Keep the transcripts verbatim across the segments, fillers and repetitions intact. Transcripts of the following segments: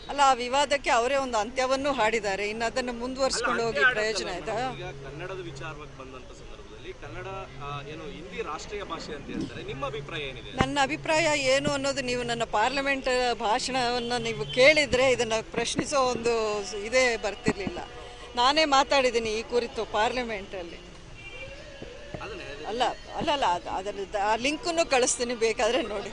ಅಲ್ಲ, ಆ ವಿವಾದಕ್ಕೆ ಅವರೇ ಒಂದು ಅಂತ್ಯವನ್ನು ಹಾಡಿದ್ದಾರೆ. ಇನ್ನು ಅದನ್ನು ಮುಂದುವರಿಸಿಕೊಂಡು ಹೋಗಿ ಪ್ರಯೋಜನ ಆಯ್ತಾ? ಈಗ ಕನ್ನಡದ ವಿಚಾರವಾಗಿ ಬಂದಂತ ಸಂದರ್ಭದಲ್ಲಿ ಕನ್ನಡ ಏನು ಹಿಂದಿ ರಾಷ್ಟ್ರೀಯ ಭಾಷೆ ಅಂತ ಹೇಳ್ತಾರೆ, ನಿಮ್ಮ ಅಭಿಪ್ರಾಯ ಏನಿದೆ? ನನ್ನ ಅಭಿಪ್ರಾಯ ಏನು ಅನ್ನೋದು ನೀವು ನನ್ನ ಪಾರ್ಲಿಮೆಂಟ್ ಭಾಷಣವನ್ನು ನೀವು ಕೇಳಿದರೆ ಇದನ್ನು ಪ್ರಶ್ನಿಸೋ ಒಂದು ಇದೇ ಬರ್ತಿರ್ಲಿಲ್ಲ. ನಾನೇ ಮಾತಾಡಿದ್ದೀನಿ ಈ ಕುರಿತು ಪಾರ್ಲಿಮೆಂಟಲ್ಲಿ. ಅಲ್ಲ ಅಲ್ಲ ಅಲ್ಲ ಅದು ಅದರ ಆ ಲಿಂಕನ್ನು ಕಳಿಸ್ತೀನಿ, ಬೇಕಾದರೆ ನೋಡಿ.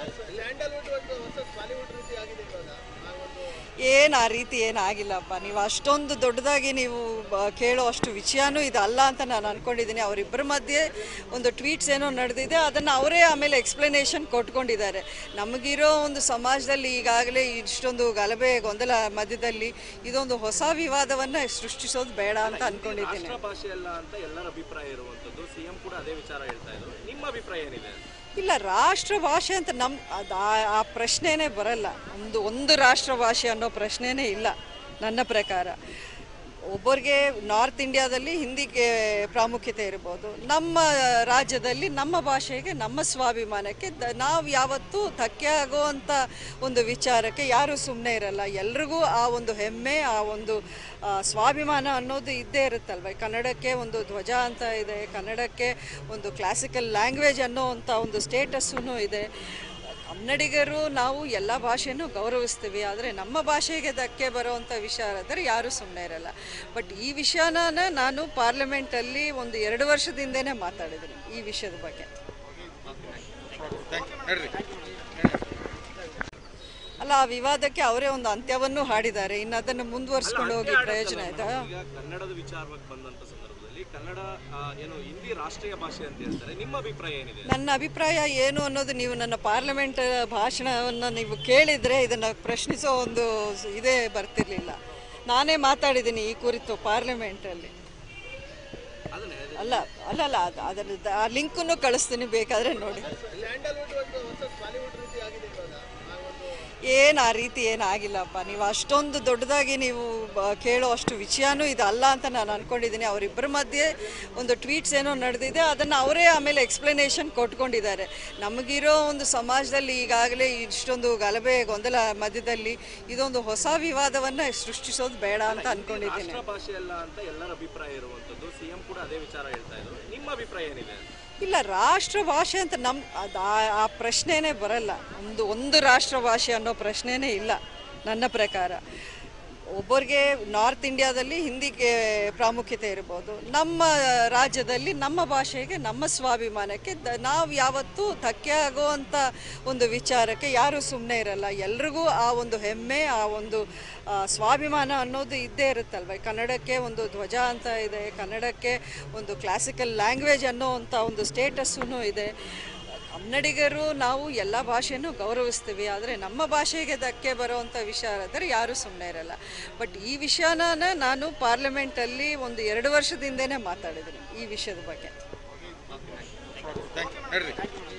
ಏನು ಆ ರೀತಿ ಏನಾಗಿಲ್ಲಪ್ಪ. ನೀವು ಅಷ್ಟೊಂದು ದೊಡ್ಡದಾಗಿ ನೀವು ಕೇಳೋ ಅಷ್ಟು ವಿಷಯನೂ ಇದಲ್ಲ ಅಂತ ನಾನು ಅಂದ್ಕೊಂಡಿದ್ದೀನಿ. ಅವರಿಬ್ಬರ ಮಧ್ಯೆ ಒಂದು ಟ್ವೀಟ್ಸ್ ಏನೋ ನಡೆದಿದೆ, ಅದನ್ನು ಅವರೇ ಆಮೇಲೆ ಎಕ್ಸ್ಪ್ಲನೇಷನ್ ಕೊಟ್ಕೊಂಡಿದ್ದಾರೆ. ನಮಗಿರೋ ಒಂದು ಸಮಾಜದಲ್ಲಿ ಈಗಾಗಲೇ ಇಷ್ಟೊಂದು ಗಲಭೆ ಗೊಂದಲ ಮಧ್ಯದಲ್ಲಿ ಇದೊಂದು ಹೊಸ ವಿವಾದವನ್ನು ಸೃಷ್ಟಿಸೋದು ಬೇಡ ಅಂತ ಅಂದ್ಕೊಂಡಿದ್ದೀನಿ. ಭಾಷೆ ಅಲ್ಲ ಅಂತ ಎಲ್ಲರ ಅಭಿಪ್ರಾಯ ಇರುವಂಥದ್ದು, ಸಿಎಂ ಕೂಡ ಅದೇ ವಿಚಾರ ಹೇಳ್ತಾ ಇದ್ರು, ನಿಮ್ಮ ಅಭಿಪ್ರಾಯ ಏನಿದೆ? ಇಲ್ಲ, ರಾಷ್ಟ್ರ ಭಾಷೆ ಅಂತ ನಮ್ಮ ಅದು ಆ ಪ್ರಶ್ನೆನೇ ಬರಲ್ಲ. ಒಂದು ಒಂದು ರಾಷ್ಟ್ರ ಭಾಷೆ ಅನ್ನೋ ಪ್ರಶ್ನೆನೇ ಇಲ್ಲ ನನ್ನ ಪ್ರಕಾರ. ಒಬ್ಬರಿಗೆ ನಾರ್ತ್ ಇಂಡಿಯಾದಲ್ಲಿ ಹಿಂದಿಗೆ ಪ್ರಾಮುಖ್ಯತೆ ಇರ್ಬೋದು, ನಮ್ಮ ರಾಜ್ಯದಲ್ಲಿ ನಮ್ಮ ಭಾಷೆಗೆ ನಮ್ಮ ಸ್ವಾಭಿಮಾನಕ್ಕೆ ದ ನಾವು ಯಾವತ್ತೂ ಧಕ್ಕೆ ಆಗುವಂಥ ಒಂದು ವಿಚಾರಕ್ಕೆ ಯಾರೂ ಸುಮ್ಮನೆ ಇರಲ್ಲ. ಎಲ್ರಿಗೂ ಆ ಒಂದು ಹೆಮ್ಮೆ, ಆ ಒಂದು ಸ್ವಾಭಿಮಾನ ಅನ್ನೋದು ಇದ್ದೇ ಇರುತ್ತಲ್ವ. ಕನ್ನಡಕ್ಕೆ ಒಂದು ಧ್ವಜ ಅಂತ ಇದೆ, ಕನ್ನಡಕ್ಕೆ ಒಂದು ಕ್ಲಾಸಿಕಲ್ ಲ್ಯಾಂಗ್ವೇಜ್ ಅನ್ನೋ ಅಂಥ ಒಂದು ಸ್ಟೇಟಸ್ಸೂ ಇದೆ. ಕನ್ನಡಿಗರು ನಾವು ಎಲ್ಲ ಭಾಷೆನೂ ಗೌರವಿಸ್ತೀವಿ, ಆದರೆ ನಮ್ಮ ಭಾಷೆಗೆ ಧಕ್ಕೆ ಬರೋವಂಥ ವಿಚಾರ ಆದರೆ ಯಾರೂ ಸುಮ್ಮನೆ ಇರಲ್ಲ. ಬಟ್ ಈ ವಿಷಯನ ನಾನು ಪಾರ್ಲಿಮೆಂಟಲ್ಲಿ ಒಂದು ಎರಡು ವರ್ಷದಿಂದನೇ ಮಾತಾಡಿದ್ದೀನಿ ಈ ವಿಷಯದ ಬಗ್ಗೆ. ಅಲ್ಲ, ಆ ವಿವಾದಕ್ಕೆ ಅವರೇ ಒಂದು ಅಂತ್ಯವನ್ನು ಹಾಡಿದ್ದಾರೆ. ಇನ್ನು ಅದನ್ನು ಮುಂದುವರಿಸಿಕೊಂಡು ಹೋಗಿ ಪ್ರಯೋಜನ ಆಯ್ತಾ? ಈಗ ಕನ್ನಡದ ವಿಚಾರವಾಗಿ ಬಂದಂತ ಸಂದರ್ಭದಲ್ಲಿ ಕನ್ನಡ ಏನು ಹಿಂದಿ ರಾಷ್ಟ್ರೀಯ ಭಾಷೆ ಅಂತ ಹೇಳ್ತಾರೆ, ನಿಮ್ಮ ಅಭಿಪ್ರಾಯ ಏನಿದೆ? ನನ್ನ ಅಭಿಪ್ರಾಯ ಏನು ಅನ್ನೋದು ನೀವು ನನ್ನ ಪಾರ್ಲಿಮೆಂಟ್ ಭಾಷಣವನ್ನು ನೀವು ಕೇಳಿದರೆ ಇದನ್ನು ಪ್ರಶ್ನಿಸೋ ಒಂದು ಇದೇ ಬರ್ತಿರ್ಲಿಲ್ಲ. ನಾನೇ ಮಾತಾಡಿದ್ದೀನಿ ಈ ಕುರಿತು ಪಾರ್ಲಿಮೆಂಟಲ್ಲಿ. ಅಲ್ಲ ಅಲ್ಲ ಅಲ್ಲ ಅದು ಅದರ ಆ ಲಿಂಕನ್ನು ಕಳಿಸ್ತೀನಿ, ಬೇಕಾದರೆ ನೋಡಿ. ಏನು ಆ ರೀತಿ ಏನಾಗಿಲ್ಲಪ್ಪ. ನೀವು ಅಷ್ಟೊಂದು ದೊಡ್ಡದಾಗಿ ನೀವು ಕೇಳೋ ಅಷ್ಟು ವಿಷಯನೂ ಇದಲ್ಲ ಅಂತ ನಾನು ಅಂದ್ಕೊಂಡಿದ್ದೀನಿ. ಅವರಿಬ್ಬರ ಮಧ್ಯೆ ಒಂದು ಟ್ವೀಟ್ಸ್ ಏನೋ ನಡೆದಿದೆ, ಅದನ್ನು ಅವರೇ ಆಮೇಲೆ ಎಕ್ಸ್ಪ್ಲನೇಷನ್ ಕೊಟ್ಕೊಂಡಿದ್ದಾರೆ. ನಮಗಿರೋ ಒಂದು ಸಮಾಜದಲ್ಲಿ ಈಗಾಗಲೇ ಇಷ್ಟೊಂದು ಗಲಭೆ ಗೊಂದಲ ಮಧ್ಯದಲ್ಲಿ ಇದೊಂದು ಹೊಸ ವಿವಾದವನ್ನು ಸೃಷ್ಟಿಸೋದು ಬೇಡ ಅಂತ ಅಂದ್ಕೊಂಡಿದ್ದೀನಿ. ರಾಷ್ಟ್ರ ಭಾಷೆ ಅಲ್ಲ ಅಂತ ಎಲ್ಲರ ಅಭಿಪ್ರಾಯ ಇರುವಂಥದ್ದು, ಸಿಎಂ ಕೂಡ ಅದೇ ವಿಚಾರ ಹೇಳ್ತಾ ಇದ್ರು, ನಿಮ್ಮ ಅಭಿಪ್ರಾಯ ಏನಿದೆ? ಇಲ್ಲ, ರಾಷ್ಟ್ರ ಭಾಷೆ ಅಂತ ನಮ್ಮ ಅದು ಆ ಪ್ರಶ್ನೆನೇ ಬರಲ್ಲ. ಒಂದು ಒಂದು ರಾಷ್ಟ್ರ ಭಾಷೆ ಅನ್ನೋ ಪ್ರಶ್ನೆನೇ ಇಲ್ಲ ನನ್ನ ಪ್ರಕಾರ. ಒಬ್ಬರಿಗೆ ನಾರ್ತ್ ಇಂಡಿಯಾದಲ್ಲಿ ಹಿಂದಿಗೆ ಪ್ರಾಮುಖ್ಯತೆ ಇರ್ಬೋದು, ನಮ್ಮ ರಾಜ್ಯದಲ್ಲಿ ನಮ್ಮ ಭಾಷೆಗೆ ನಮ್ಮ ಸ್ವಾಭಿಮಾನಕ್ಕೆ ದ ನಾವು ಯಾವತ್ತೂ ಧಕ್ಕೆ ಆಗುವಂಥ ಒಂದು ವಿಚಾರಕ್ಕೆ ಯಾರೂ ಸುಮ್ಮನೆ ಇರಲ್ಲ. ಎಲ್ರಿಗೂ ಆ ಒಂದು ಹೆಮ್ಮೆ, ಆ ಒಂದು ಸ್ವಾಭಿಮಾನ ಅನ್ನೋದು ಇದ್ದೇ ಇರುತ್ತಲ್ವ. ಕನ್ನಡಕ್ಕೆ ಒಂದು ಧ್ವಜ ಅಂತ ಇದೆ, ಕನ್ನಡಕ್ಕೆ ಒಂದು ಕ್ಲಾಸಿಕಲ್ ಲ್ಯಾಂಗ್ವೇಜ್ ಅನ್ನೋ ಅಂಥ ಒಂದು ಸ್ಟೇಟಸ್ಸೂ ಇದೆ. ಕನ್ನಡಿಗರು ನಾವು ಎಲ್ಲ ಭಾಷೆನೂ ಗೌರವಿಸ್ತೀವಿ, ಆದರೆ ನಮ್ಮ ಭಾಷೆಗೆ ಧಕ್ಕೆ ಬರೋವಂಥ ವಿಚಾರ ಆದರೆ ಯಾರೂ ಸುಮ್ಮನೆ ಇರಲ್ಲ. ಬಟ್ ಈ ವಿಷಯನ ನಾನು ಪಾರ್ಲಿಮೆಂಟಲ್ಲಿ ಒಂದು ಎರಡು ವರ್ಷದಿಂದನೇ ಮಾತಾಡಿದ್ದೀನಿ ಈ ವಿಷಯದ ಬಗ್ಗೆ.